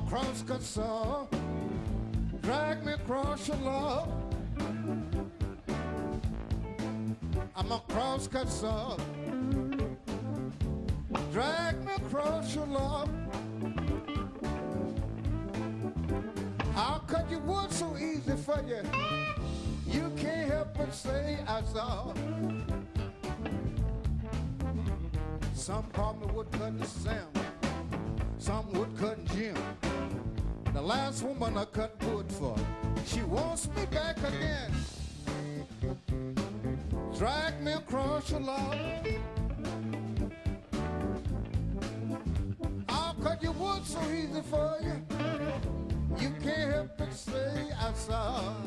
cross-cut saw, drag me across your love. I'm a cross-cut saw, drag me across your love. I'll cut your wood so easy for you, you can't help but say I saw. Some call me woodcutting Sam, some woodcutting Jim. The last woman I cut wood for, she wants me back again. Drag me across your lawn, I'll cut your wood so easy for you, you can't help but say I saw.